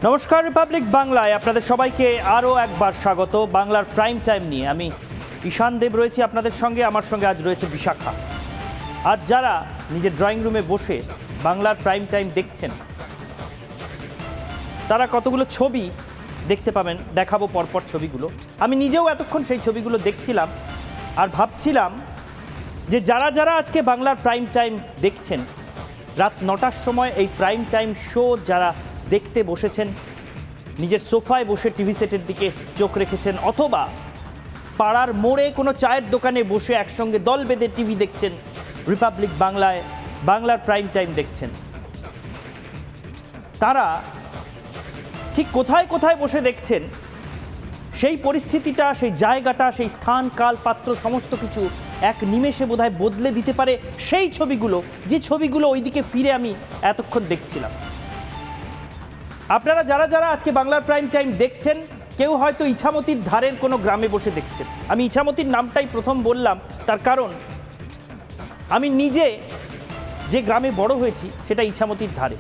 নমস্কার, রিপাবলিক বাংলায় আপনাদের সবাইকে আরও একবার স্বাগত। বাংলার প্রাইম টাইম নিয়ে আমি ঈশান দেব রয়েছি আপনাদের সঙ্গে। আমার সঙ্গে আজ রয়েছে বিশাখা। আজ যারা নিজের ড্রয়িং রুমে বসে বাংলার প্রাইম টাইম দেখছেন, তারা কতগুলো ছবি দেখতে পাবেন, দেখাবো পরপর ছবিগুলো। আমি নিজেও এতক্ষণ সেই ছবিগুলো দেখছিলাম আর ভাবছিলাম যে যারা যারা আজকে বাংলার প্রাইম টাইম দেখছেন, রাত 9টার সময় এই প্রাইম টাইম শো যারা দেখতে বসেছেন, নিজের সোফায় বসে টিভি সেটের দিকে চোখ রেখেছেন, অথবা পাড়ার মোড়ে কোনো চায়ের দোকানে বসে একসঙ্গে দল বেঁধে টিভি দেখছেন, রিপাবলিক বাংলায় বাংলার প্রাইম টাইম দেখছেন, তারা ঠিক কোথায় কোথায় বসে দেখছেন সেই পরিস্থিতিটা, সেই জায়গাটা, সেই স্থান, কাল, পাত্র সমস্ত কিছু এক নিমেষে বোধহয় বদলে দিতে পারে সেই ছবিগুলো, যে ছবিগুলো ওইদিকে ফিরে আমি এতক্ষণ দেখছিলাম। আপনারা যারা যারা আজকে বাংলার প্রাইম টাইম দেখছেন, কেউ হয়তো ইছামতির ধারের কোনো গ্রামে বসে দেখছেন। আমি ইছামতির নামটাই প্রথম বললাম, তার কারণ আমি নিজে যে গ্রামে বড় হয়েছি সেটা ইছামতির ধারে।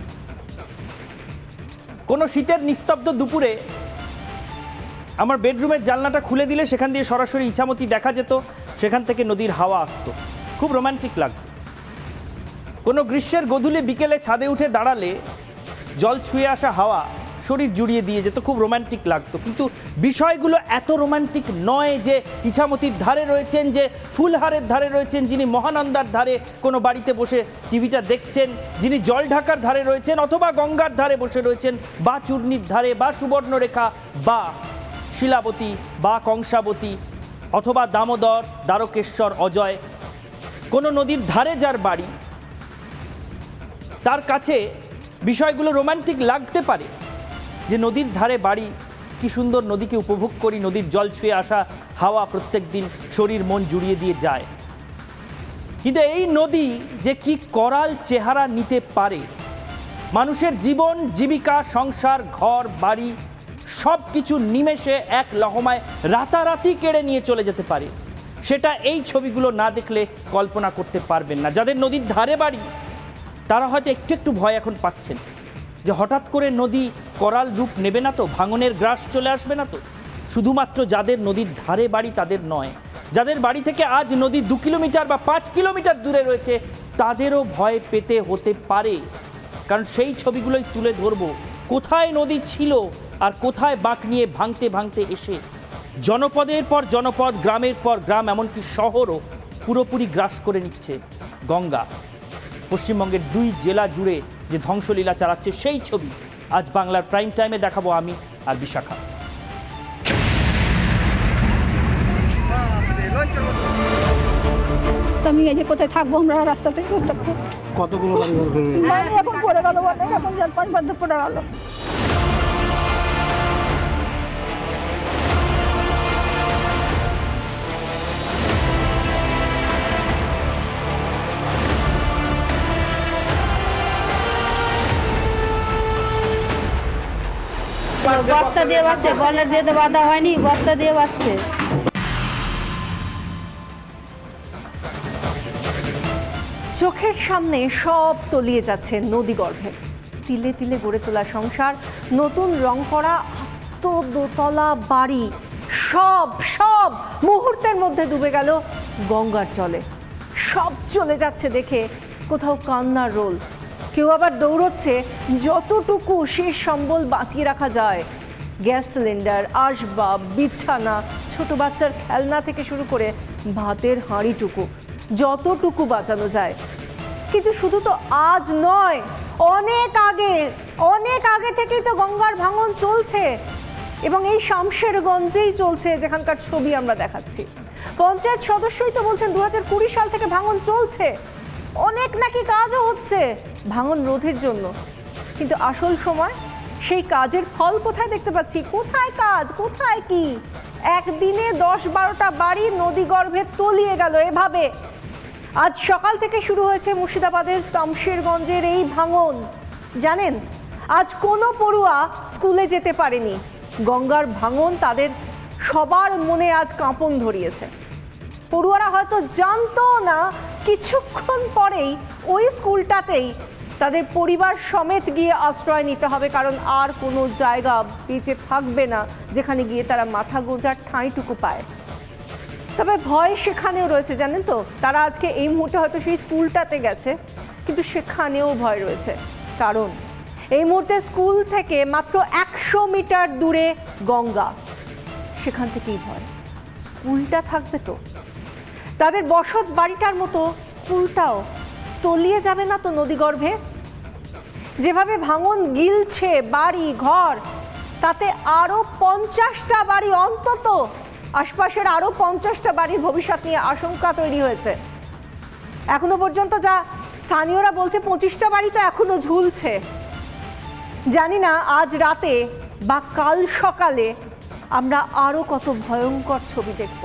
কোনো শীতের নিস্তব্ধ দুপুরে আমার বেডরুমের জানলাটা খুলে দিলে সেখান দিয়ে সরাসরি ইছামতি দেখা যেত, সেখান থেকে নদীর হাওয়া আসতো, খুব রোম্যান্টিক লাগতো। কোনো গ্রীষ্মের গধূলি বিকেলে ছাদে উঠে দাঁড়ালে জল ছুঁয়ে আসা হাওয়া শরীর জুড়িয়ে দিয়ে যেত, খুব রোম্যান্টিক লাগতো। কিন্তু বিষয়গুলো এত রোম্যান্টিক নয় যে ইছামতির ধারে রয়েছেন, যে ফুলহারের ধারে রয়েছেন, যিনি মহানন্দার ধারে কোনো বাড়িতে বসে টিভিটা দেখছেন, যিনি জল ঢাকার ধারে রয়েছেন, অথবা গঙ্গার ধারে বসে রয়েছেন, বা চূর্ণীর ধারে, বা সুবর্ণরেখা, বা শিলাবতী, বা কংসাবতী, অথবা দামোদর, দ্বারকেশ্বর, অজয়, কোনো নদীর ধারে যার বাড়ি, তার কাছে বিষয়গুলো রোম্যান্টিক লাগতে পারে যে নদীর ধারে বাড়ি, কি সুন্দর নদীকে উপভোগ করি, নদীর জল ছুঁয়ে আসা হাওয়া প্রত্যেক দিন শরীর মন জুড়িয়ে দিয়ে যায়। কিন্তু এই নদী যে কি করাল চেহারা নিতে পারে, মানুষের জীবন, জীবিকা, সংসার, ঘর বাড়ি সব কিছু নিমেষে এক লহমায় রাতারাতি কেড়ে নিয়ে চলে যেতে পারে, সেটা এই ছবিগুলো না দেখলে কল্পনা করতে পারবেন না। যাদের নদীর ধারে বাড়ি তারা হয়তো একটু একটু ভয় এখন পাচ্ছেন যে হঠাৎ করে নদী করাল রূপ নেবে না তো, ভাঙনের গ্রাস চলে আসবে না তো। শুধুমাত্র যাদের নদীর ধারে বাড়ি তাদের নয়, যাদের বাড়ি থেকে আজ নদী 2 কিলোমিটার বা 5 কিলোমিটার দূরে রয়েছে, তাদেরও ভয় পেতে হতে পারে। কারণ সেই ছবিগুলোই তুলে ধরবো, কোথায় নদী ছিল আর কোথায় বাঁক নিয়ে ভাঙতে ভাঙতে এসে জনপদের পর জনপদ, গ্রামের পর গ্রাম, এমনকি শহরও পুরোপুরি গ্রাস করে নিচ্ছে গঙ্গা। পশ্চিমবঙ্গের 2 জেলা জুড়ে যে ধ্বংসলীলা চালাচ্ছে, সেই ছবি আজ বাংলার প্রাইম টাইমে দেখাবো আমি আর বিশাখা। আমি এই যে কোথায় থাকবো, আমরা রাস্তাতে থাকবো। কতগুলো বাড়ি এখন পড়ে গেল, এখন 4-5 বছর পড়ে গেল। বস্তা দিয়ে বাঁচছে, বলের দিয়ে বাঁধা হয়নি, বস্তা দিয়ে বাঁচছে। চোখের সামনে সব তলিয়ে যাচ্ছে নদীগর্ভে, তিলে তিলে গড়ে তোলা সংসার, নতুন রং করা আস্ত দোতলা বাড়ি, সব সব মুহূর্তের মধ্যে ডুবে গেল গঙ্গার জলে। সব চলে যাচ্ছে দেখে কোথাও কান্নার রোল, কেউ আবার দৌড়চ্ছে যতটুকু শেষ সম্বল বাঁচিয়ে রাখা যায়। গ্যাস সিলিন্ডার, আসবাব, বিছানা, ছোট বাচ্চার খেলনা থেকে শুরু করে ভাতের হাঁড়িটুকু, যতটুকু বাঁচানো যায়। কিন্তু শুধু তো আজ নয়, অনেক আগে থেকেই তো গঙ্গার ভাঙন চলছে, এবং এই শামশেরগঞ্জেই চলছে, যেখানকার ছবি আমরা দেখাচ্ছি। পঞ্চায়েত সদস্যই তো বলছেন 2020 সাল থেকে ভাঙন চলছে, অনেক নাকি কাজও হচ্ছে ভাঙন রোধের জন্য। কিন্তু আসল সময় সেই কাজের ফল কোথায় দেখতে পাচ্ছি? কোথায় কাজ, কোথায় কি? একদিনে 10-12টা বাড়ি নদীগর্ভে তলিয়ে গেল এভাবে। আজ সকাল থেকে শুরু হয়েছে মুর্শিদাবাদের শামশেরগঞ্জের এই ভাঙন। জানেন, আজ কোনো পড়ুয়া স্কুলে যেতে পারেনি। গঙ্গার ভাঙন তাদের সবার মনে আজ কাঁপন ধরিয়েছে। পড়ুয়ারা হয়তো জানতো না কিছুক্ষণ পরেই ওই স্কুলটাতেই তাদের পরিবার সমেত গিয়ে আশ্রয় নিতে হবে, কারণ আর কোনো জায়গা বেঁচে থাকবে না যেখানে গিয়ে তারা মাথা গোঁজার ঠাঁইটুকু পায়। তবে ভয় সেখানেও রয়েছে, জানেন তো, তারা আজকে এই মুহূর্তে হয়তো সেই স্কুলটাতে গেছে, কিন্তু সেখানেও ভয় রয়েছে। কারণ এই মুহূর্তে স্কুল থেকে মাত্র 100 মিটার দূরে গঙ্গা, সেখান থেকেই ভয়। স্কুলটা থাকবে তো, তাদের বসত বাড়িটার মতো স্কুলটাও তলিয়ে যাবে না তো নদীগর্ভে? যেভাবে ভাঙন গিলছে বাড়ি ঘর, তাতে আরো 50টা বাড়ি, অন্তত আশপাশের আরো 50টা বাড়ির ভবিষ্যৎ নিয়ে আশঙ্কা তৈরি হয়েছে। এখনো পর্যন্ত যা স্থানীয়রা বলছে 25টা বাড়ি তো এখনো ঝুলছে। জানি না আজ রাতে বা কাল সকালে আমরা আরো কত ভয়ঙ্কর ছবি দেখব।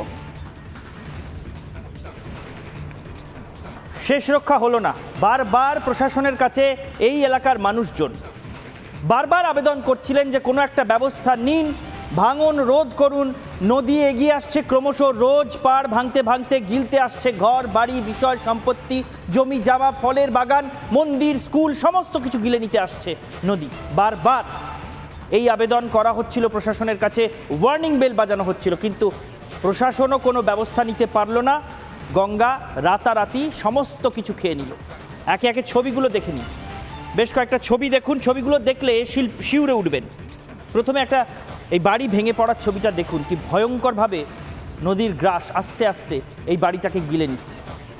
শেষ রক্ষা হলো না। বারবার প্রশাসনের কাছে এই এলাকার মানুষজন বারবার আবেদন করছিলেন যে কোনো একটা ব্যবস্থা নিন, ভাঙন রোধ করুন। নদী এগিয়ে আসছে ক্রমশ, রোজ পাড় ভাঙতে ভাঙতে গিলতে আসছে ঘর বাড়ি, বিষয় সম্পত্তি, জমি জামা, ফলের বাগান, মন্দির, স্কুল, সমস্ত কিছু গিলে নিতে আসছে নদী। বারবার এই আবেদন করা হচ্ছিল প্রশাসনের কাছে, ওয়ার্নিং বেল বাজানো হচ্ছিল, কিন্তু প্রশাসনও কোনো ব্যবস্থা নিতে পারল না। গঙ্গা রাতারাতি সমস্ত কিছু খেয়ে নিল। একে একে ছবিগুলো দেখে নিই, বেশ কয়েকটা ছবি দেখুন। ছবিগুলো দেখলে শিউরে উঠবেন। প্রথমে একটা এই বাড়ি ভেঙে পড়ার ছবিটা দেখুন, কি ভয়ঙ্করভাবে নদীর গ্রাস আস্তে আস্তে এই বাড়িটাকে গিলে নিচ্ছে।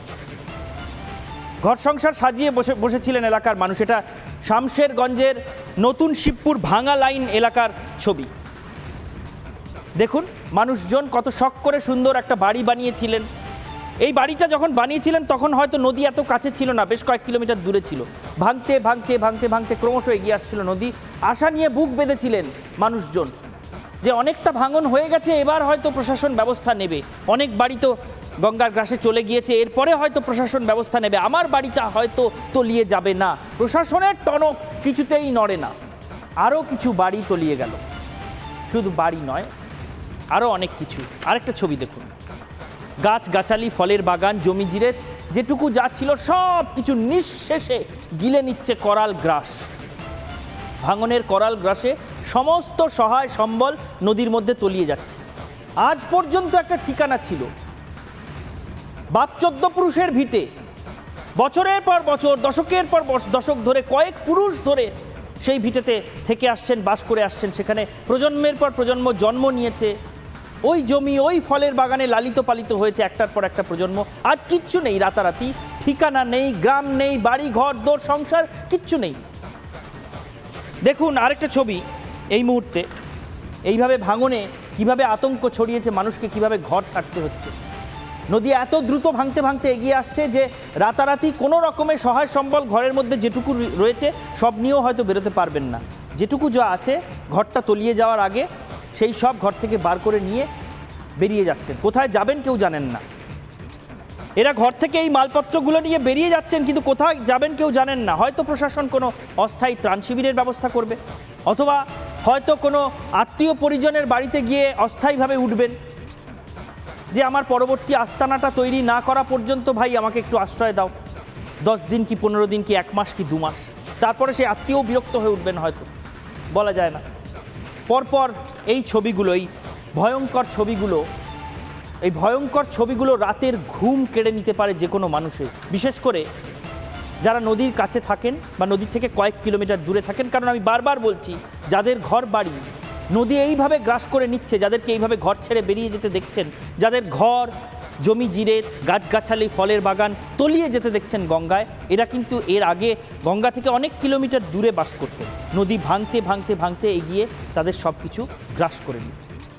ঘর সংসার সাজিয়ে বসেছিলেন এলাকার মানুষ। এটা শামশেরগঞ্জের নতুন শিবপুর ভাঙা লাইন এলাকার ছবি। দেখুন মানুষজন কত শখ করে সুন্দর একটা বাড়ি বানিয়েছিলেন। এই বাড়িটা যখন বানিয়েছিলেন তখন হয়তো নদী এত কাছে ছিল না, বেশ কয়েক কিলোমিটার দূরে ছিল। ভাঙতে ভাঙতে ভাঙতে ভাঙতে ক্রমশ এগিয়ে আসছিল নদী। আশা নিয়ে বুক বেঁধেছিলেন মানুষজন যে অনেকটা ভাঙন হয়ে গেছে, এবার হয়তো প্রশাসন ব্যবস্থা নেবে। অনেক বাড়ি তো গঙ্গার গ্রাসে চলে গিয়েছে, এরপরে হয়তো প্রশাসন ব্যবস্থা নেবে, আমার বাড়িটা হয়তো তলিয়ে যাবে না। প্রশাসনের টনক কিছুতেই নড়ে না। আরও কিছু বাড়ি তলিয়ে গেল। শুধু বাড়ি নয়, আরও অনেক কিছু। আরেকটা ছবি দেখুন, গাছগাছালি, ফলের বাগান, জমি জিরে, যেটুকু যা ছিল সব কিছু নিঃশেষে গিলে নিচ্ছে করাল গ্রাস। ভাঙনের করাল গ্রাসে সমস্ত সহায় সম্বল নদীর মধ্যে তলিয়ে যাচ্ছে। আজ পর্যন্ত একটা ঠিকানা ছিল, বাপ 14 পুরুষের ভিটে। বছরের পর বছর, দশকের পর দশক ধরে, কয়েক পুরুষ ধরে সেই ভিটেতে থেকে আসছেন, বাস করে আসছেন। সেখানে প্রজন্মের পর প্রজন্ম জন্ম নিয়েছে। ওই জমি, ওই ফলের বাগানে লালিত পালিত হয়েছে একটার পর একটা প্রজন্ম। আজ কিচ্ছু নেই, রাতারাতি ঠিকানা নেই, গ্রাম নেই, বাড়ি ঘর দোর সংসার কিচ্ছু নেই। দেখুন আরেকটা ছবি, এই মুহূর্তে এইভাবে ভাঙনে কিভাবে আতঙ্ক ছড়িয়েছে মানুষকে, কিভাবে ঘর ছাড়তে হচ্ছে। নদী এত দ্রুত ভাঙতে ভাঙতে এগিয়ে আসছে যে রাতারাতি কোনো রকমের সহায় সম্বল ঘরের মধ্যে যেটুকু রয়েছে সব নিয়েও হয়তো বেরোতে পারবেন না। যেটুকু যা আছে ঘরটা তলিয়ে যাওয়ার আগে সেই সব ঘর থেকে বার করে নিয়ে বেরিয়ে যাচ্ছেন। কোথায় যাবেন কেউ জানেন না। এরা ঘর থেকে এই মালপত্রগুলো নিয়ে বেরিয়ে যাচ্ছেন, কিন্তু কোথায় যাবেন কেউ জানেন না। হয়তো প্রশাসন কোনো অস্থায়ী ত্রাণ শিবিরের ব্যবস্থা করবে, অথবা হয়তো কোনো আত্মীয় পরিজনের বাড়িতে গিয়ে অস্থায়ীভাবে উঠবেন যে আমার পরবর্তী আস্তানাটা তৈরি না করা পর্যন্ত ভাই আমাকে একটু আশ্রয় দাও, 10 দিন কি 15 দিন কি 1 মাস কি 2 মাস। তারপরে সেই আত্মীয় বিরক্ত হয়ে উঠবেন, হয়তো বলা যায় না। পরপর এই ছবিগুলো, এই ভয়ঙ্কর ছবিগুলো রাতের ঘুম কেড়ে নিতে পারে যে কোনো মানুষের, বিশেষ করে যারা নদীর কাছে থাকেন বা নদীর থেকে কয়েক কিলোমিটার দূরে থাকেন। কারণ আমি বারবার বলছি, যাদের ঘর বাড়ি নদী এইভাবে গ্রাস করে নিচ্ছে, যাদেরকে এইভাবে ঘর ছেড়ে বেরিয়ে যেতে দেখছেন, যাদের ঘর জমি জিরে গাছগাছালি ফলের বাগান তলিয়ে যেতে দেখছেন গঙ্গায়, এরা কিন্তু এর আগে গঙ্গা থেকে অনেক কিলোমিটার দূরে বাস করতেন। নদী ভাঙতে ভাঙতে ভাঙতে এগিয়ে তাদের সব কিছু গ্রাস করে নিত।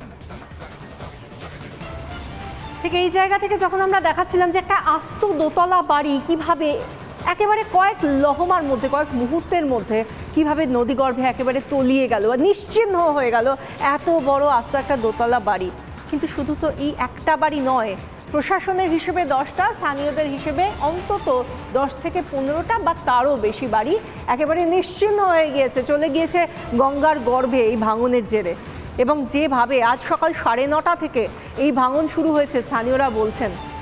ঠিক এই জায়গা থেকে যখন আমরা দেখাচ্ছিলাম যে একটা আস্ত দোতলা বাড়ি কিভাবে একেবারে কয়েক লহমার মধ্যে, কয়েক মুহূর্তের মধ্যে কিভাবে নদীগর্ভে একেবারে তলিয়ে গেল, নিশ্চিহ্ন হয়ে গেল এত বড় আস্ত একটা দোতলা বাড়ি। কিন্তু শুধু তো এই একটা বাড়ি নয়, প্রশাসনের হিসেবে 10টা, স্থানীয়দের হিসেবে অন্তত 10 থেকে 15টা বা তারও বেশি বাড়ি একেবারে নিশ্চিহ্ন হয়ে গিয়েছে, চলে গিয়েছে গঙ্গার গর্ভে এই ভাঙনের জেরে। এবং যেভাবে আজ সকাল 9:30 থেকে এই ভাঙন শুরু হয়েছে, স্থানীয়রা বলছেন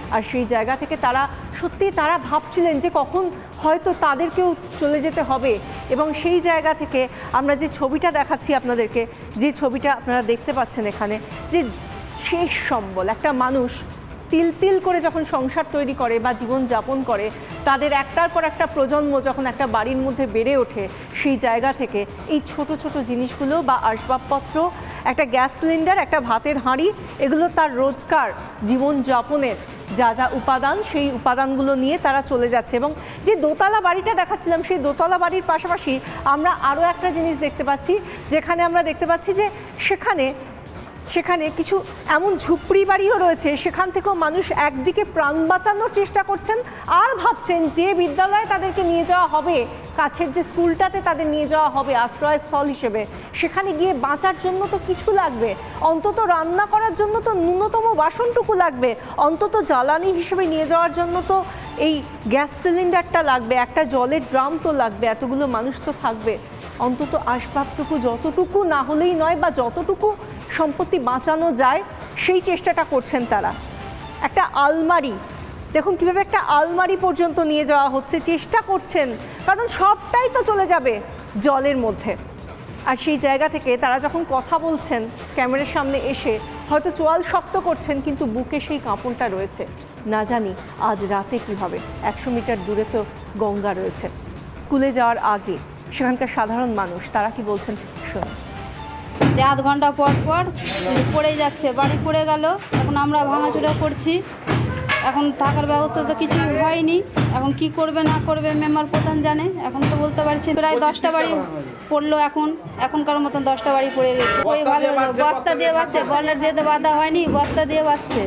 আর সেই জায়গা থেকে তারা ভাবছিলেন যে কখন হয়তো তাদেরকেও চলে যেতে হবে। এবং সেই জায়গা থেকে আমরা যে ছবিটা দেখাচ্ছি আপনাদেরকে, যে ছবিটা আপনারা দেখতে পাচ্ছেন এখানে, যে শেষ সম্বল একটা মানুষ তিল তিল করে যখন সংসার তৈরি করে বা জীবন যাপন করে, তাদের একটার পর একটা প্রজন্ম যখন একটা বাড়ির মধ্যে বেড়ে ওঠে, সেই জায়গা থেকে এই ছোট ছোট জিনিসগুলো বা আসবাবপত্র, একটা গ্যাস সিলিন্ডার, একটা ভাতের হাঁড়ি, এগুলো তার রোজকার জীবনযাপনের যা যা উপাদান, সেই উপাদানগুলো নিয়ে তারা চলে যাচ্ছে। এবং যে দোতলা বাড়িটা দেখাচ্ছিলাম, সেই দোতলা বাড়ির পাশাপাশি আমরা আরও একটা জিনিস দেখতে পাচ্ছি, যেখানে আমরা দেখতে পাচ্ছি যে সেখানে কিছু এমন ঝুপড়ি বাড়িও রয়েছে, সেখান থেকেও মানুষ একদিকে প্রাণ বাঁচানোর চেষ্টা করছেন আর ভাবছেন যে বিদ্যালয়ে তাদেরকে নিয়ে যাওয়া হবে, কাছের যে স্কুলটাতে তাদের নিয়ে যাওয়া হবে আশ্রয়স্থল হিসেবে, সেখানে গিয়ে বাঁচার জন্য তো কিছু লাগবে, অন্তত রান্না করার জন্য তো ন্যূনতম বাসনটুকু লাগবে, অন্তত জ্বালানি হিসেবে নিয়ে যাওয়ার জন্য তো এই গ্যাস সিলিন্ডারটা লাগবে, একটা জলের ড্রাম তো লাগবে, এতগুলো মানুষ তো থাকবে, অন্তত আসবাবটুকু যতটুকু না হলেই নয় বা যতটুকু সম্পত্তি বাঁচানো যায় সেই চেষ্টাটা করছেন তারা। একটা আলমারি দেখুন কিভাবে একটা আলমারি পর্যন্ত নিয়ে যাওয়া হচ্ছে, চেষ্টা করছেন, কারণ সবটাই তো চলে যাবে জলের মধ্যে। আর সেই জায়গা থেকে তারা যখন কথা বলছেন ক্যামেরার সামনে এসে, হয়তো চোয়াল শক্ত করছেন, কিন্তু বুকে সেই কাঁপনটা রয়েছে, না জানি আজ রাতে কী হবে। 100 মিটার দূরে তো গঙ্গা রয়েছে। স্কুলে যাওয়ার আগে সেখানকার সাধারণ মানুষ তারা কি বলছেন শুনুন। আধ ঘন্টা পর পর পড়ে যাচ্ছে, বাড়ি পড়ে গেল, এখন আমরা ভাঙাচোরা করছি, এখন থাকার ব্যবস্থা তো কিছু হয়নি, এখন কি করবে না করবে মেম্বার প্রধান জানে, এখন তো বলতে পারছি। প্রায় 10টা বাড়ি পড়লো, এখনকার মতন 10টা বাড়ি পড়ে গেছে। ওই ভালো বস্তা দিয়ে বাঁচছে, বলের দিয়ে তো বাঁধা হয়নি, বস্তা দিয়ে বাঁচছে।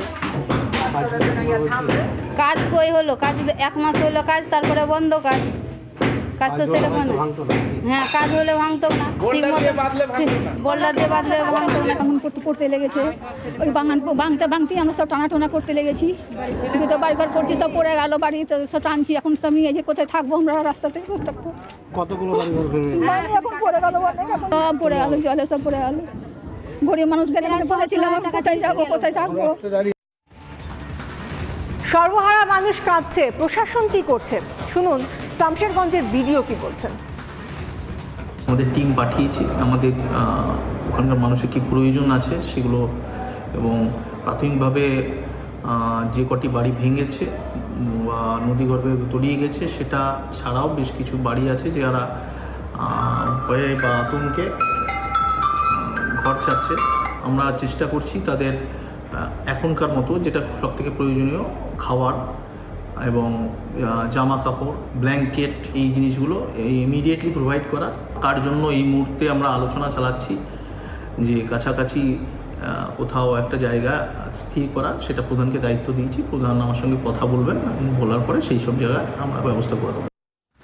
কাজ কই হলো, কাজ 1 মাস হলো কাজ, তারপরে বন্ধ কাজ তো সেরকম। হ্যাঁ, কাজ হলে ভাঙতো না, ঠিক মতো বোল্ডার দিয়ে বাঁধলে ভাঙতো না। এখন করতে লেগেছে, ওই ভাঙতে আমরা সব টানা করতে লেগেছি, কিন্তু বাড়িঘর করছি সব পড়ে গেল, বাড়ি তো সব টানছি, এখন সব নিয়ে যে কোথায় থাকবো আমরা, রাস্তাতে থাকবো। কতগুলো বাড়ি এখন পড়ে গেল, সব পড়ে গেল, জলে সব পড়ে গেল। গরিব মানুষ গেলে পড়েছিলাম, কোথায় যাবো, কোথায় থাকবো। সর্বহারা মানুষ কাঁদছে, প্রশাসন কি করছে শুনুন শামশেরগঞ্জের ভিডিও কি বলছেন। আমাদের টিম পাঠিয়েছি, আমাদের ওখানকার মানুষের কী প্রয়োজন আছে সেগুলো, এবং প্রাথমিকভাবে যে কটি বাড়ি ভেঙেছে বা নদীগর্ভে তলিয়ে গেছে সেটা ছাড়াও বেশ কিছু বাড়ি আছে যারা ভয়ে বা আতঙ্কে ঘর ছাড়ছে। আমরা চেষ্টা করছি তাদের এখনকার মতো যেটা সবথেকে প্রয়োজনীয় খাবার এবং জামা কাপড়, ব্ল্যাঙ্কেট, এই জিনিসগুলো ইমিডিয়েটলি প্রোভাইড করা। তার জন্য এই মুহূর্তে আমরা আলোচনা চালাচ্ছি যে কাছাকাছি কোথাও একটা জায়গা স্থির করা, সেটা প্রধানকে দায়িত্ব দিয়েছি। প্রধান আমার সঙ্গে কথা বলবেন, বলার পরে সেই সব জায়গায় আমরা ব্যবস্থা করে দেবো।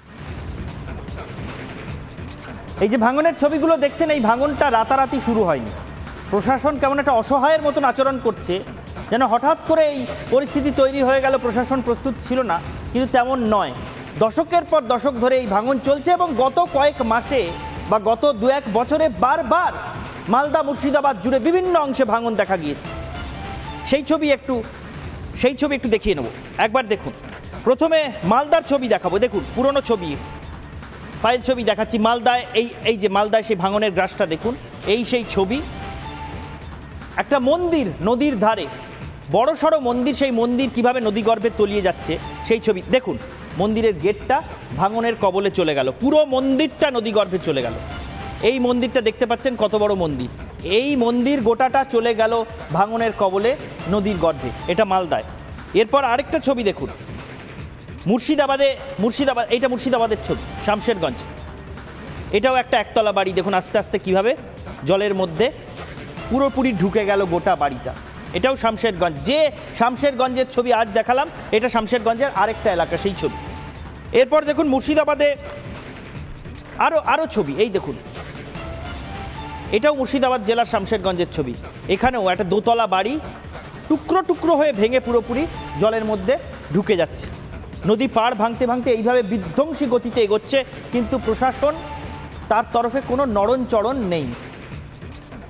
এই যে ভাঙনের ছবিগুলো দেখছেন, এই ভাঙনটা রাতারাতি শুরু হয়নি। প্রশাসন কেমন একটা অসহায়ের মতন আচরণ করছে, যেন হঠাৎ করে এই পরিস্থিতি তৈরি হয়ে গেল, প্রশাসন প্রস্তুত ছিল না, কিন্তু তেমন নয়। দশকের পর দশক ধরে এই ভাঙন চলছে এবং গত কয়েক মাসে বা গত 2-1 বছরে বারবার মালদা মুর্শিদাবাদ জুড়ে বিভিন্ন অংশে ভাঙন দেখা গিয়েছে। সেই ছবি একটু দেখিয়ে নেব, একবার দেখুন। প্রথমে মালদার ছবি দেখাবো, দেখুন পুরনো ছবি, ফাইল ছবি দেখাচ্ছি। মালদায় এই যে মালদায় সেই ভাঙনের গ্রাসটা দেখুন, এই সেই ছবি। একটা মন্দির নদীর ধারে, বড় সড়ো মন্দির, সেই মন্দির কিভাবে নদীগর্ভে তলিয়ে যাচ্ছে সেই ছবি দেখুন। মন্দিরের গেটটা ভাঙনের কবলে চলে গেল, পুরো মন্দিরটা নদীগর্ভে চলে গেল। এই মন্দিরটা দেখতে পাচ্ছেন কত বড় মন্দির, এই মন্দির গোটাটা চলে গেল ভাঙনের কবলে নদীর গর্ভে। এটা মালদায়। এরপর আরেকটা ছবি দেখুন, মুর্শিদাবাদ, এইটা মুর্শিদাবাদের ছবি, শামশেরগঞ্জ। এটাও একটা একতলা বাড়ি, দেখুন আস্তে আস্তে কিভাবে জলের মধ্যে পুরোপুরি ঢুকে গেল গোটা বাড়িটা। এটাও শামশেরগঞ্জ। যে শামশেরগঞ্জের ছবি আজ দেখালাম, এটা শামশেরগঞ্জের আরেকটা এলাকা, সেই ছবি। এরপর দেখুন মুর্শিদাবাদে আরও ছবি, এই দেখুন, এটাও মুর্শিদাবাদ জেলার শামশেরগঞ্জের ছবি। এখানেও একটা দোতলা বাড়ি টুকরো টুকরো হয়ে ভেঙে পুরোপুরি জলের মধ্যে ঢুকে যাচ্ছে। নদী পাড় ভাঙতে ভাঙতে এইভাবে বিধ্বংসী গতিতে এগোচ্ছে, কিন্তু প্রশাসন তার তরফে কোনো নড়নচড়ন নেই।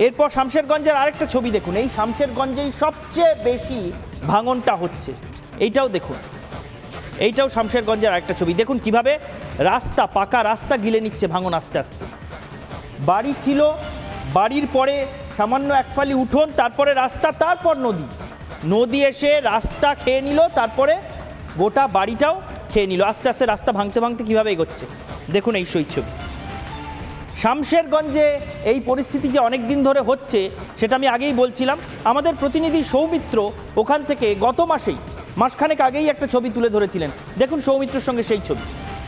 এরপর শামশেরগঞ্জের আরেকটা ছবি দেখুন, এই শামশেরগঞ্জেই সবচেয়ে বেশি ভাঙনটা হচ্ছে, এইটাও দেখুন, এইটাও শামশেরগঞ্জের আরেকটা ছবি দেখুন কিভাবে রাস্তা, পাকা রাস্তা গিলে নিচ্ছে ভাঙন আস্তে আস্তে। বাড়ি ছিল, বাড়ির পরে সামান্য এক ফালি উঠোন, তারপরে রাস্তা, তারপর নদী, নদী এসে রাস্তা খেয়ে নিল, তারপরে গোটা বাড়িটাও খেয়ে নিল। আস্তে আস্তে রাস্তা ভাঙতে ভাঙতে কীভাবে এগোচ্ছে দেখুন এই ছবি। শামশেরগঞ্জে এই পরিস্থিতি যে অনেক দিন ধরে হচ্ছে সেটা আমি আগেই বলছিলাম। আমাদের প্রতিনিধি সৌমিত্র ওখান থেকে গত মাসেই, মাসখানেক আগেই একটা ছবি তুলে ধরেছিলেন, দেখুন সৌমিত্রের সঙ্গে সেই ছবি।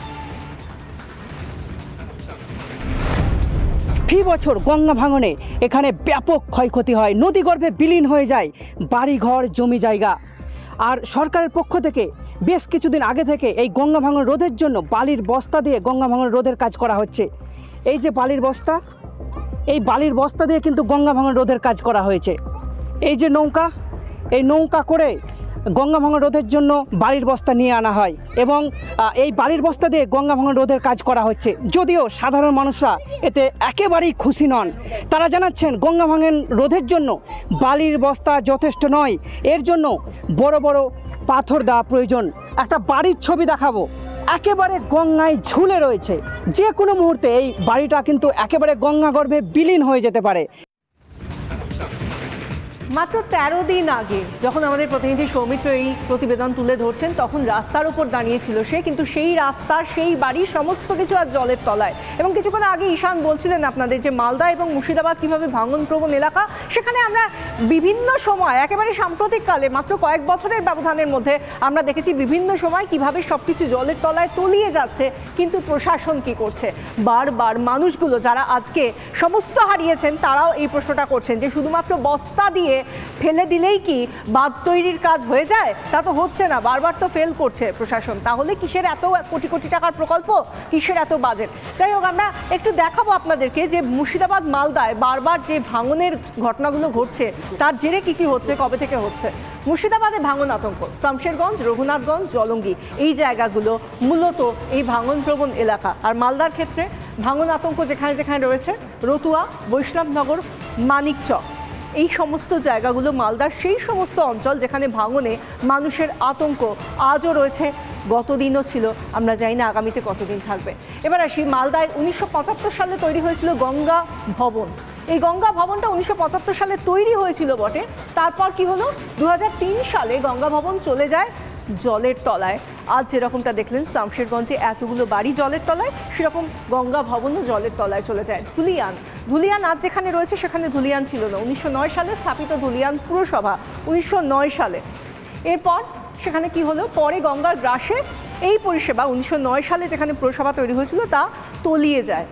ফি বছর গঙ্গা ভাঙনে এখানে ব্যাপক ক্ষয়ক্ষতি হয়, নদীগর্ভে বিলীন হয়ে যায় বাড়িঘর, জমি জায়গা। আর সরকারের পক্ষ থেকে বেশ কিছুদিন আগে থেকে এই গঙ্গা ভাঙন রোধের জন্য বালির বস্তা দিয়ে গঙ্গা ভাঙন রোধের কাজ করা হচ্ছে। এই যে বালির বস্তা, এই বালির বস্তা দিয়ে কিন্তু গঙ্গা ভাঙন রোধের কাজ করা হয়েছে। এই যে নৌকা, এই নৌকা করে গঙ্গা ভাঙন রোধের জন্য বালির বস্তা নিয়ে আনা হয় এবং এই বালির বস্তা দিয়ে গঙ্গা ভাঙন রোধের কাজ করা হচ্ছে। যদিও সাধারণ মানুষরা এতে একেবারেই খুশি নন। তারা জানাচ্ছেন গঙ্গা ভাঙন রোধের জন্য বালির বস্তা যথেষ্ট নয়, এর জন্য বড় বড় পাথর দেওয়া প্রয়োজন। একটা বাড়ির ছবি দেখাবো, একেবারে গঙ্গায় ঝুলে রয়েছে, যে কোনো মুহূর্তে এই বাড়িটা কিন্তু একেবারে গঙ্গা গর্ভে বিলীন হয়ে যেতে পারে। মাত্র 13 দিন আগে যখন আমাদের প্রতিনিধি সৌমিত্র এই প্রতিবেদন তুলে ধরছেন তখন রাস্তার উপর দাঁড়িয়েছিল সে, কিন্তু সেই রাস্তা, সেই বাড়ি সমস্ত কিছু আজ জলের তলায়। এবং কিছুক্ষণ আগে ঈশান বলছিলেন আপনাদের যে মালদা এবং মুর্শিদাবাদ কীভাবে ভাঙনপ্রবণ এলাকা, সেখানে আমরা বিভিন্ন সময় একেবারে সাম্প্রতিককালে মাত্র কয়েক বছরের ব্যবধানের মধ্যে আমরা দেখেছি বিভিন্ন সময় কিভাবে সব কিছু জলের তলায় তলিয়ে যাচ্ছে। কিন্তু প্রশাসন কি করছে? বারবার মানুষগুলো যারা আজকে সমস্ত হারিয়েছেন তারাও এই প্রশ্নটা করছেন যে শুধুমাত্র বস্তা দিয়ে ফেলে দিলেই কি বাঁধ তৈরির কাজ হয়ে যায়? তা তো হচ্ছে না, বারবার তো ফেল করছে প্রশাসন। তাহলে কিসের এত কোটি কোটি টাকার প্রকল্প, কিসের এত বাজেট? যাই হোক, আমরা একটু দেখাবো আপনাদেরকে যে মুর্শিদাবাদ, মালদায় বারবার যে ভাঙনের ঘটনাগুলো ঘটছে তার জেরে কি কি হচ্ছে, কবে থেকে হচ্ছে। মুর্শিদাবাদে ভাঙন আতঙ্ক, শামশেরগঞ্জ, রঘুনাথগঞ্জ, জলঙ্গি এই জায়গাগুলো মূলত এই ভাঙনপ্রবণ এলাকা। আর মালদার ক্ষেত্রে ভাঙন আতঙ্ক যেখানে যেখানে রয়েছে, রতুয়া, বৈষ্ণবনগর, মানিকচক, এই সমস্ত জায়গাগুলো মালদার সেই সমস্ত অঞ্চল যেখানে ভাঙনে মানুষের আতঙ্ক আজও রয়েছে, গতদিনও ছিল, আমরা জানি না আগামীতে কতদিন থাকবে। এবার আসি মালদায় 1975 সালে তৈরি হয়েছিল গঙ্গা ভবন। এই গঙ্গা ভবনটা 1975 সালে তৈরি হয়েছিল বটে, তারপর কি হলো 2003 সালে গঙ্গা ভবন চলে যায় জলের তলায়। আজ যেরকমটা দেখলেন শামশেরগঞ্জে এতগুলো বাড়ি জলের তলায়, সেরকম গঙ্গা ভবনও জলের তলায় চলে যায়। ধুলিয়ান আজ যেখানে রয়েছে সেখানে ধুলিয়ান ছিল না। 1909 সালে স্থাপিত ধুলিয়ান পুরসভা, 1909 সালে। এরপর সেখানে কি হলো, পরে গঙ্গার গ্রাসে এই পরিষেবা 1909 সালে যেখানে পুরসভা তৈরি হয়েছিল তা তলিয়ে যায়।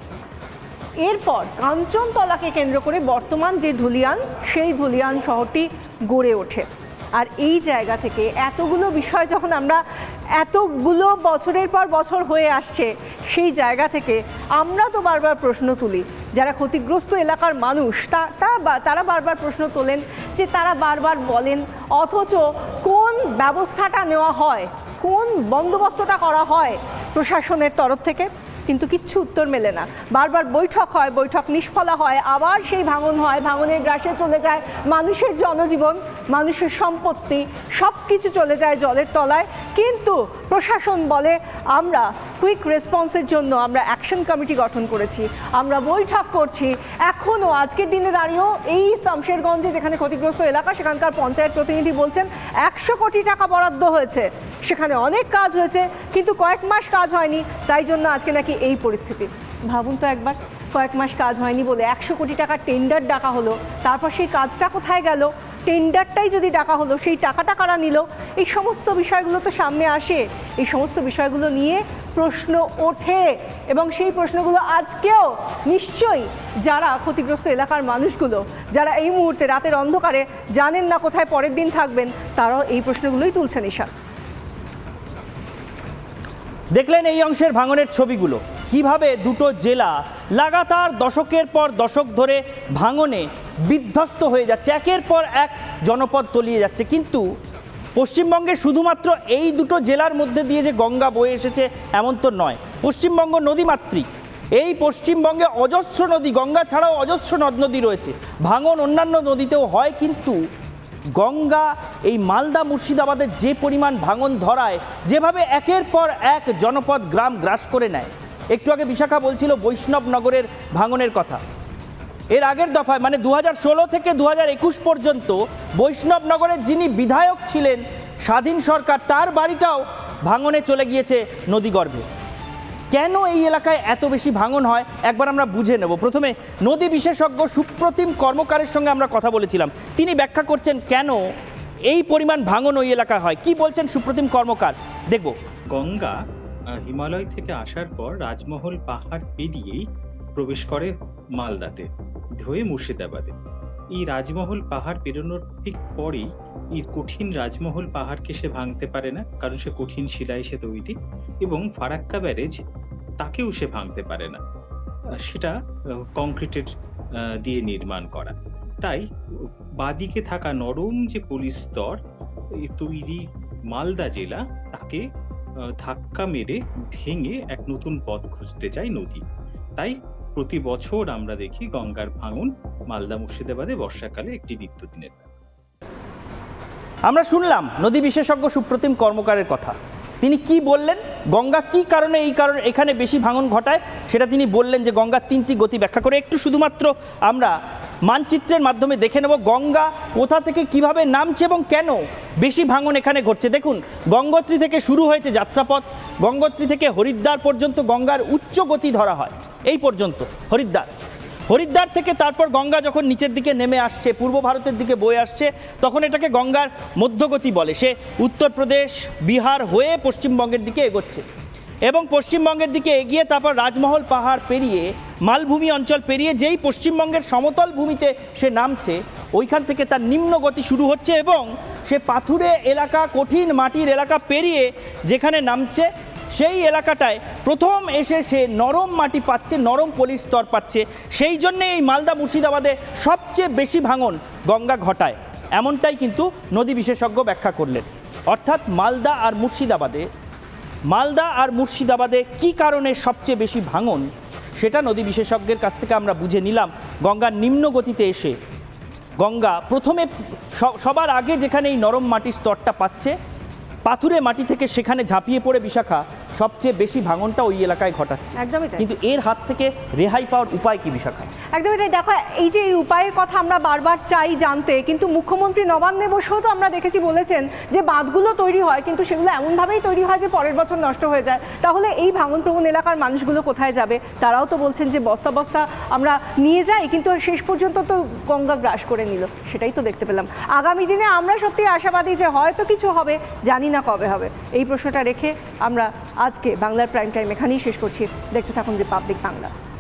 এরপর কাঞ্চনতলাকে কেন্দ্র করে বর্তমান যে ধুলিয়ান, সেই ধুলিয়ান শহরটি গড়ে ওঠে। আর এই জায়গা থেকে এতগুলো বিষয় যখন আমরা এতগুলো বছরের পর বছর হয়ে আসছে, সেই জায়গা থেকে আমরা তো বারবার প্রশ্ন তুলি, যারা ক্ষতিগ্রস্ত এলাকার মানুষ তারা বারবার প্রশ্ন তোলেন যে তারা বারবার বলেন, অথচ কোন ব্যবস্থাটা নেওয়া হয়, কোন বন্দোবস্তটা করা হয় প্রশাসনের তরফ থেকে, কিন্তু কিচ্ছু উত্তর মেলে না। বারবার বৈঠক হয়, বৈঠক নিষ্ফলা হয়, আবার সেই ভাঙন হয়, ভাঙনের গ্রাসে চলে যায় মানুষের জনজীবন, মানুষের সম্পত্তি, সব কিছু চলে যায় জলের তলায়। কিন্তু প্রশাসন বলে আমরা কুইক রেসপন্সের জন্য আমরা অ্যাকশন কমিটি গঠন করেছি, আমরা বৈঠক করছি। এখনও আজকের দিনে দাঁড়িয়েও এই শামশেরগঞ্জে যেখানে ক্ষতিগ্রস্ত এলাকা, সেখানকার পঞ্চায়েত প্রতিনিধি বলছেন 100 কোটি টাকা বরাদ্দ হয়েছে, সেখানে অনেক কাজ হয়েছে, কিন্তু কয়েক মাস কাজ হয়নি, তাই জন্য আজকে নাকি এই পরিস্থিতি। ভাবুন তো একবার, কয়েক মাস কাজ হয়নি বলে 100 কোটি টাকার টেন্ডার ডাকা হলো, তারপর সেই কাজটা কোথায় গেল? টেন্ডারটাই যদি ডাকা হলো, সেই টাকাটা কারা নিল? এই সমস্ত বিষয়গুলো তো সামনে আসে, এই সমস্ত বিষয়গুলো নিয়ে প্রশ্ন ওঠে এবং সেই প্রশ্নগুলো আজকেও নিশ্চয়ই যারা ক্ষতিগ্রস্ত এলাকার মানুষগুলো, যারা এই মুহূর্তে রাতের অন্ধকারে জানেন না কোথায় পরের দিন থাকবেন, তারাও এই প্রশ্নগুলোই তুলছেন। ঈশা, দেখলেন এই অংশের ভাঙনের ছবিগুলো, কিভাবে দুটো জেলা লাগাতার দশকের পর দশক ধরে ভাঙনে বিধ্বস্ত হয়ে যাচ্ছে, একের পর এক জনপদ তলিয়ে যাচ্ছে। কিন্তু পশ্চিমবঙ্গে শুধুমাত্র এই দুটো জেলার মধ্যে দিয়ে যে গঙ্গা বয়ে এসেছে এমন তো নয়, পশ্চিমবঙ্গ নদীমাতৃক। এই পশ্চিমবঙ্গে অজস্র নদী, গঙ্গা ছাড়াও অজস্র নদ নদী রয়েছে, ভাঙন অন্যান্য নদীতেও হয়, কিন্তু গঙ্গা এই মালদা মুর্শিদাবাদের যে পরিমাণ ভাঙন ধরায়, যেভাবে একের পর এক জনপদ গ্রাম গ্রাস করে নেয়। একটু আগে বিশাখা বলছিল বৈষ্ণবনগরের ভাঙনের কথা। এর আগের দফায় মানে 2016 থেকে 2021 পর্যন্ত বৈষ্ণবনগরের যিনি বিধায়ক ছিলেন স্বাধীন সরকার, তার বাড়িটাও ভাঙনে চলে গিয়েছে নদীগর্ভে। কেন এই এলাকায় এত বেশি ভাঙন হয় একবার আমরা বুঝে নেব। প্রথমে নদী বিশেষজ্ঞ সুপ্রতিম কর্মকারের সঙ্গে আমরা কথা বলেছিলাম, তিনি ব্যাখ্যা করছেন কেন এই পরিমাণ ভাঙন ওই এলাকায় হয়। কি বলছেন সুপ্রতিম কর্মকার, দেখব। গঙ্গা হিমালয় থেকে আসার পর রাজমহল পাহাড় পেরিয়েই প্রবেশ করে মালদাতে হয়ে মুর্শিদাবাদে। এই রাজমহল পাহাড় পেরোনোর ঠিক পরেই এই কঠিন রাজমহল পাহাড়কে সে ভাঙতে পারে না, কারণ সে কঠিন শিলায় সে তৈরি, এবং ফারাক্কা ব্যারেজ তাকেও সে ভাঙতে পারে না, সেটা কংক্রিটের দিয়ে নির্মাণ করা। তাই বাদিকে থাকা নরম যে পলিশ স্তর তৈরি মালদা জেলা, তাকে ধাক্কা মেরে ভেঙে এক নতুন পথ খুঁজতে চায় নদী। তাই প্রতি বছর আমরা দেখি গঙ্গার ভাঙন মালদা মুর্শিদাবাদে বর্ষাকালে একটি নিত্যদিনের। আমরা শুনলাম নদী বিশেষজ্ঞ সুপ্রতিম কর্মকারের কথা। তিনি কি বললেন, গঙ্গা কি কারণে এখানে বেশি ভাঙন ঘটায় সেটা তিনি বললেন, যে গঙ্গার 3টি গতি ব্যাখ্যা করে একটু শুধুমাত্র আমরা মানচিত্রের মাধ্যমে দেখে নেব গঙ্গা কোথা থেকে কিভাবে নামছে এবং কেন বেশি ভাঙন এখানে ঘটছে। দেখুন, গঙ্গোত্রী থেকে শুরু হয়েছে যাত্রাপথ, গঙ্গোত্রী থেকে হরিদ্বার পর্যন্ত গঙ্গার উচ্চ গতি ধরা হয়, এই পর্যন্ত হরিদ্বার থেকে তারপর গঙ্গা যখন নিচের দিকে নেমে আসছে, পূর্ব ভারতের দিকে বয়ে আসছে, তখন এটাকে গঙ্গার মধ্যগতি বলে। সে উত্তরপ্রদেশ, বিহার হয়ে পশ্চিমবঙ্গের দিকে এগোচ্ছে এবং পশ্চিমবঙ্গের দিকে এগিয়ে তারপর রাজমহল পাহাড় পেরিয়ে মালভূমি অঞ্চল পেরিয়ে যেই পশ্চিমবঙ্গের সমতল ভূমিতে সে নামছে, ওইখান থেকে তার নিম্ন গতি শুরু হচ্ছে এবং সে পাথুরে এলাকা, কঠিন মাটির এলাকা পেরিয়ে যেখানে নামছে সেই এলাকাটায় প্রথম এসে সে নরম মাটি পাচ্ছে, নরম পলির স্তর পাচ্ছে। সেই জন্যে এই মালদা মুর্শিদাবাদে সবচেয়ে বেশি ভাঙন গঙ্গা ঘটায়, এমনটাই কিন্তু নদী বিশেষজ্ঞ ব্যাখ্যা করলেন। অর্থাৎ মালদা আর মুর্শিদাবাদে কি কারণে সবচেয়ে বেশি ভাঙন, সেটা নদী বিশেষজ্ঞের কাছ থেকে আমরা বুঝে নিলাম। গঙ্গার নিম্ন গতিতে এসে গঙ্গা প্রথমে সবার আগে যেখানে এই নরম মাটির স্তরটা পাচ্ছে, পাথুরে মাটি থেকে সেখানে ঝাঁপিয়ে পড়ে বিশাখা সবচেয়ে বেশি ভাঙনটা ওই এলাকায় ঘটাচ্ছে। একদমই তাই। কিন্তু এর হাত থেকে রেহাই পাওয়ার উপায় কি বিশাখা? একদমই তাই। দেখো, এই যে এই উপায়ের কথা আমরা বারবার চাই জানতে, কিন্তু মুখ্যমন্ত্রী নবান্নে বসেও তো আমরা দেখেছি বলেছেন যে বাঁধগুলো তৈরি হয়, কিন্তু সেগুলো এমনভাবেই তৈরি হয় যে পরের বছর নষ্ট হয়ে যায়। তাহলে এই ভাঙনপ্রবণ এলাকার মানুষগুলো কোথায় যাবে? তারাও তো বলছেন যে বস্তা বস্তা আমরা নিয়ে যাই, কিন্তু শেষ পর্যন্ত তো গঙ্গা গ্রাস করে নিল। সেটাই তো দেখতে পেলাম। আগামী দিনে আমরা সত্যি আশাবাদী যে হয়তো কিছু হবে, জানি না কবে হবে। এই প্রশ্নটা রেখে আমরা আজকে বাংলার প্রাইম টাইম এখানেই শেষ করছি। দেখতে থাকুন রিপাবলিক বাংলা।